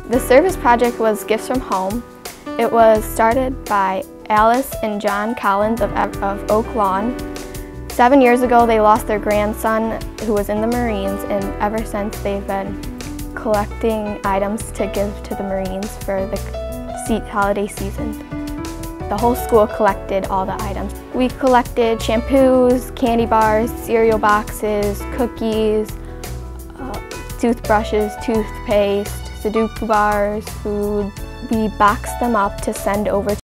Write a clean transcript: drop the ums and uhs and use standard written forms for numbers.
The service project was Gifts from Home. It was started by Alice and John Collins of Oak Lawn. 7 years ago they lost their grandson who was in the Marines, and ever since they've been collecting items to give to the Marines for the holiday season. The whole school collected all the items. We collected shampoos, candy bars, cereal boxes, cookies, toothbrushes, toothpaste, Sudoku bars, food. We boxed them up to send over